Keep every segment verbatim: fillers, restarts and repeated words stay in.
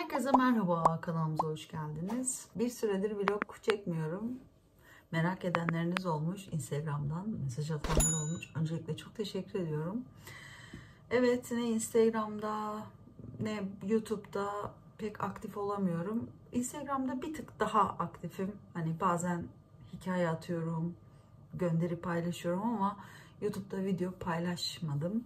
Herkese merhaba, kanalımıza hoş geldiniz. Bir süredir vlog çekmiyorum. Merak edenleriniz olmuş, Instagram'dan mesaj atanlar olmuş. Öncelikle çok teşekkür ediyorum. Evet, ne Instagram'da ne YouTube'da pek aktif olamıyorum. Instagram'da bir tık daha aktifim. Hani bazen hikaye atıyorum, gönderi paylaşıyorum ama YouTube'da video paylaşmadım.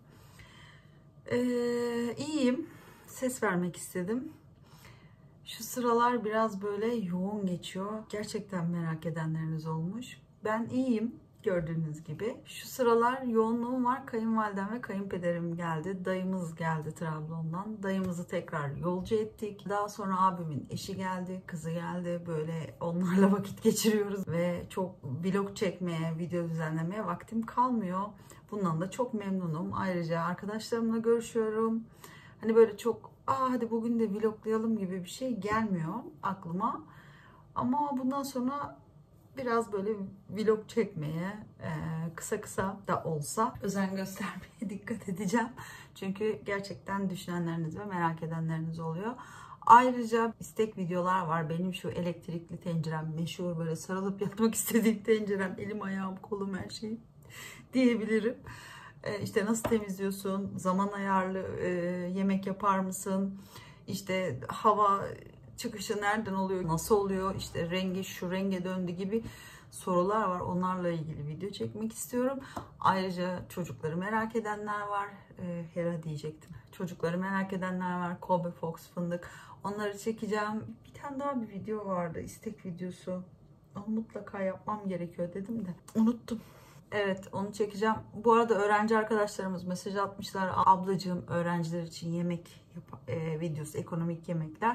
Ee, iyiyim. Ses vermek istedim. Şu sıralar biraz böyle yoğun geçiyor. Gerçekten merak edenleriniz olmuş. Ben iyiyim gördüğünüz gibi. Şu sıralar yoğunluğum var. Kayınvalidem ve kayınpederim geldi. Dayımız geldi Trabzon'dan. Dayımızı tekrar yolcu ettik. Daha sonra abimin eşi geldi, kızı geldi. Böyle onlarla vakit geçiriyoruz. Ve çok vlog çekmeye, video düzenlemeye vaktim kalmıyor. Bundan da çok memnunum. Ayrıca arkadaşlarımla görüşüyorum. Hani böyle çok aa hadi bugün de vloglayalım gibi bir şey gelmiyor aklıma. Ama bundan sonra biraz böyle vlog çekmeye kısa kısa da olsa özen göstermeye dikkat edeceğim. Çünkü gerçekten düşünenleriniz ve merak edenleriniz oluyor. Ayrıca istek videolar var. Benim şu elektrikli tencerem, meşhur böyle sarılıp yatmak istediğim tencerem, elim ayağım kolum her şeyim diyebilirim. İşte nasıl temizliyorsun, zaman ayarlı e, yemek yapar mısın, İşte hava çıkışı nereden oluyor, nasıl oluyor, İşte rengi şu renge döndü gibi sorular var. Onlarla ilgili video çekmek istiyorum. Ayrıca çocukları merak edenler var. E, Hera diyecektim. Çocukları merak edenler var. Kobe Fox fındık. Onları çekeceğim. Bir tane daha bir video vardı. İstek videosu. Onu mutlaka yapmam gerekiyor dedim de unuttum. Evet, onu çekeceğim. Bu arada öğrenci arkadaşlarımız mesaj atmışlar. Ablacığım, öğrenciler için yemek e, videosu, ekonomik yemekler.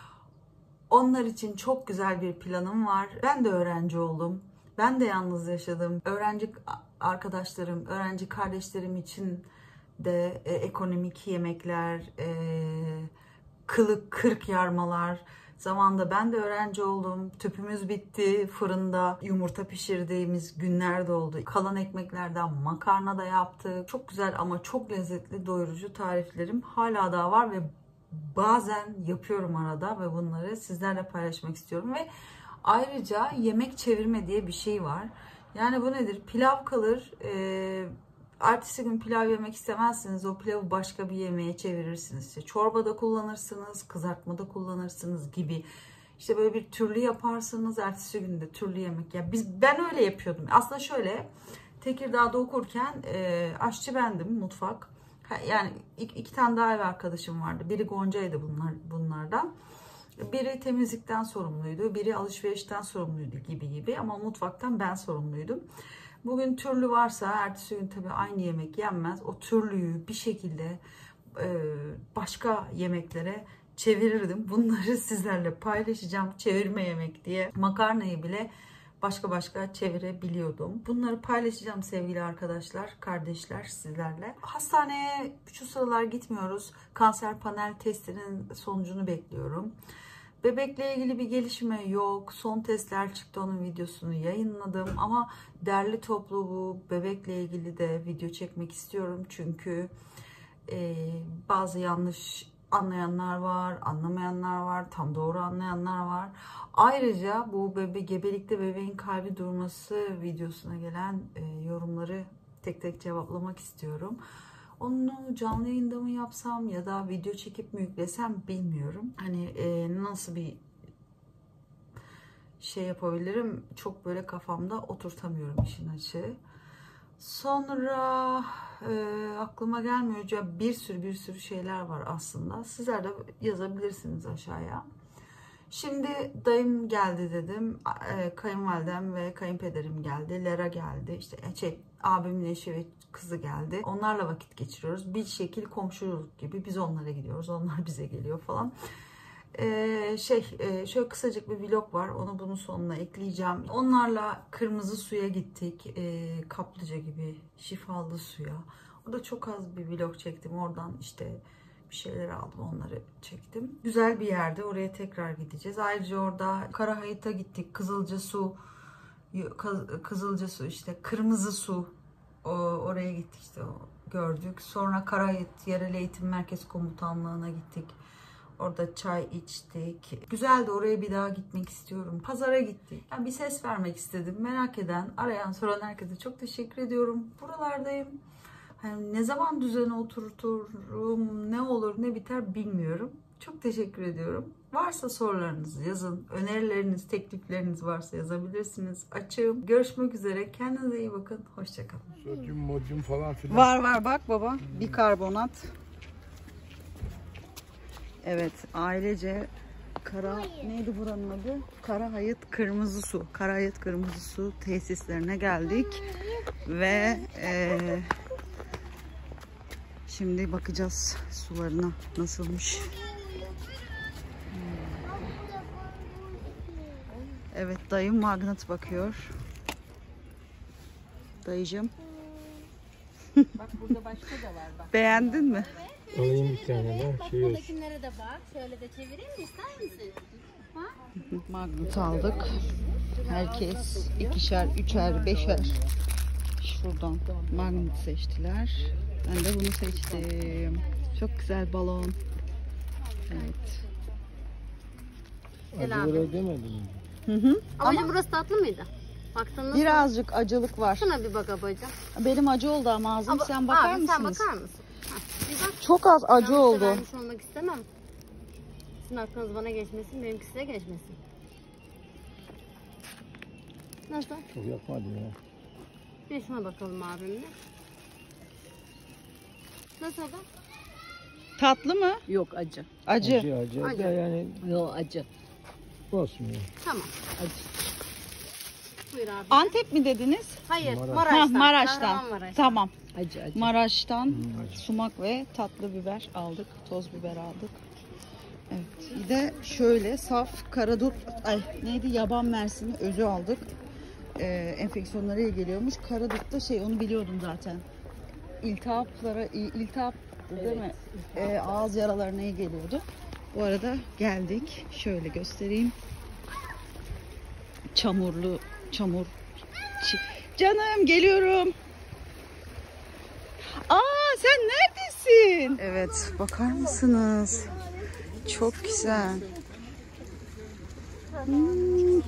Onlar için çok güzel bir planım var. Ben de öğrenci oldum. Ben de yalnız yaşadım. Öğrenci arkadaşlarım, öğrenci kardeşlerim için de e, ekonomik yemekler, e, kılık kırk yarmalar. Zamanında ben de öğrenci oldum. Tüpümüz bitti. Fırında yumurta pişirdiğimiz günler de oldu. Kalan ekmeklerden makarna da yaptık. Çok güzel ama çok lezzetli, doyurucu tariflerim hala daha var ve bazen yapıyorum arada ve bunları sizlerle paylaşmak istiyorum. Ve ayrıca yemek çevirme diye bir şey var. Yani bu nedir? Pilav kalır. Ee, Ertesi gün pilav yemek istemezsiniz. O pilavı başka bir yemeğe çevirirsiniz. İşte çorbada kullanırsınız, kızartmada kullanırsınız gibi. İşte böyle bir türlü yaparsınız. Ertesi gün de türlü yemek. Ya biz ben öyle yapıyordum. Aslında şöyle, Tekirdağ'da okurken e, aşçı bendim, mutfak. Yani iki, iki tane daha ev arkadaşım vardı. Biri Gonca'ydı bunlar bunlardan. Biri temizlikten sorumluydu, biri alışverişten sorumluydu gibi gibi. Ama mutfaktan ben sorumluydum. Bugün türlü varsa ertesi gün tabii aynı yemek yenmez. O türlüyü bir şekilde e, başka yemeklere çevirirdim. Bunları sizlerle paylaşacağım. Çevirme yemek diye. Makarnayı bile başka başka çevirebiliyordum. Bunları paylaşacağım sevgili arkadaşlar, kardeşler sizlerle. Hastaneye şu sıralar gitmiyoruz. Kanser panel testinin sonucunu bekliyorum. Bebekle ilgili bir gelişme yok. Son testler çıktı, onun videosunu yayınladım. Ama derli toplu bu bebekle ilgili de video çekmek istiyorum. Çünkü e, bazı yanlış anlayanlar var, anlamayanlar var, tam doğru anlayanlar var. Ayrıca bu bebe gebelikte bebeğin kalbi durması videosuna gelen e, yorumları tek tek cevaplamak istiyorum. Onu canlı yayında mı yapsam ya da video çekip mi yüklesem bilmiyorum. Hani e, nasıl bir şey yapabilirim çok böyle kafamda oturtamıyorum işin açığı. Sonra e, aklıma gelmiyor ya, bir sürü bir sürü şeyler var aslında. Sizler de yazabilirsiniz aşağıya. Şimdi dayım geldi dedim. E, kayınvalidem ve kayınpederim geldi. Lera geldi. İşte şey, abimin eşi ve kızı geldi. Onlarla vakit geçiriyoruz. Bir şekil komşuluk gibi. Biz onlara gidiyoruz. Onlar bize geliyor falan. Ee, şey e, şöyle kısacık bir vlog var, onu bunun sonuna ekleyeceğim. Onlarla Kırmızı Su'ya gittik, e, kaplıca gibi şifalı suya. Orada çok az bir vlog çektim, oradan işte bir şeyler aldım, onları çektim. Güzel bir yerde, oraya tekrar gideceğiz. Ayrıca orada Karahayıt'a gittik, Kızılca Su Kızılca Su işte Kırmızı Su, o, oraya gittik, işte o, gördük. Sonra Karahayıt Yerel Eğitim Merkez Komutanlığı'na gittik. Orada çay içtik. Güzeldi, oraya bir daha gitmek istiyorum. Pazara gittik. Yani bir ses vermek istedim. Merak eden, arayan, soran herkese çok teşekkür ediyorum. Buralardayım. Hani ne zaman düzene oturturum, ne olur ne biter bilmiyorum. Çok teşekkür ediyorum. Varsa sorularınızı yazın. Önerileriniz, teklifleriniz varsa yazabilirsiniz. Açığım. Görüşmek üzere. Kendinize iyi bakın. Hoşçakalın. Sodyum, modyum falan filan. Var var bak baba. Bikarbonat. Evet, ailece Kara neydi buranın adı? Karahayıt Kırmızı Su. Karahayıt Kırmızı Su tesislerine geldik ve e, şimdi bakacağız sularına nasılmış. Evet, dayım magnet bakıyor. Dayıcım. Bak burada başka da var bak. Beğendin mi? Alayım bir tane daha. Bak Şey olsun. buradakilere de bak. Şöyle de çevireyim mi? İster misin? Ha? Magnet aldık. Herkes ikişer, üçer, beşer. Şuradan magnet seçtiler. Ben de bunu seçtim. Çok güzel balon. Evet. Gel Acı abi. buraya demedin mi? Hı hı. Abacığım burası tatlı mıydı? Baktın nasıl? Birazcık acılık var. Şuna bir bak abacığım. Benim acı oldu ama ağzım. Aba- Sen bakar abi, mısınız? sen bakar mısın? Ha, bir bak. Çok az acı Yanlış da oldu. vermiş olmak istemem. Sizin aklınız bana geçmesin, benimki size geçmesin. Nasıl? Çok yapmadı ya. Bir şuna bakalım abimle. Nasıl adam? Tatlı mı? Yok acı. Acı. Acı acı. Acı. Da yani Yok acı. olsun ya. Tamam. Acı. Buyur abi. Antep mi dediniz? Hayır, Maraş. Maraş'tan. Ha, Maraş'tan. Kahramanmaraş'tan. Tamam. Acı acı. Maraş'tan Hmm, acı. sumak ve tatlı biber aldık. Toz biber aldık. Evet. Bir de şöyle saf karadut, ay neydi, yaban mersini özü aldık. Ee, enfeksiyonlara iyi geliyormuş. Karadut da şey, onu biliyordum zaten. İltihaplara, iltihap değil mi? Ee, ağız yaralarına iyi geliyordu. Bu arada geldik. Şöyle göstereyim. Çamurlu, çamur. Çi- Canım geliyorum. Aa, sen neredesin? Evet, bakar mısınız? Çok güzel. Hmm.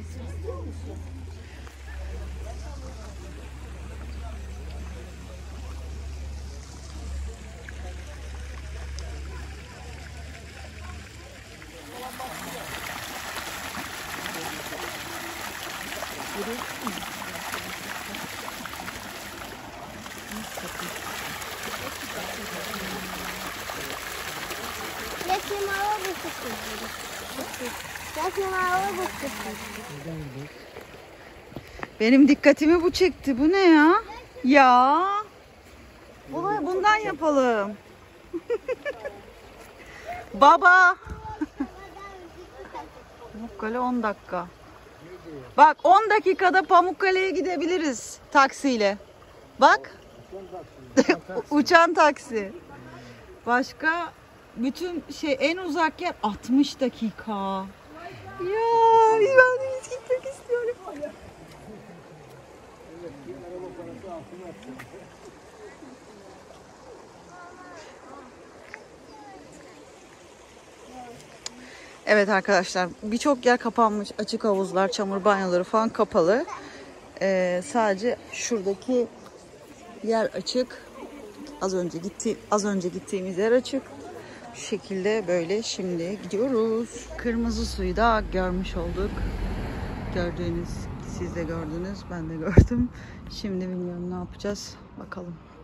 Benim dikkatimi bu çekti. Bu ne ya? Ya. Bunu- Bundan yapalım. Baba. Pamukkale on dakika. Bak on dakikada Pamukkale'ye gidebiliriz taksiyle. Bak. Uçan taksi. Başka bütün şey, en uzak yer altmış dakika. Ya ben de hiç gitmek istiyorum. Evet arkadaşlar, birçok yer kapanmış. Açık havuzlar, çamur banyoları falan kapalı. Ee, sadece şuradaki yer açık. Az önce gitti, az önce gittiğimiz yer açık. Şu şekilde böyle şimdi gidiyoruz. Kırmızı suyu da görmüş olduk. Gördüğünüz, siz de gördünüz, ben de gördüm. Şimdi bilmiyorum ne yapacağız. Bakalım.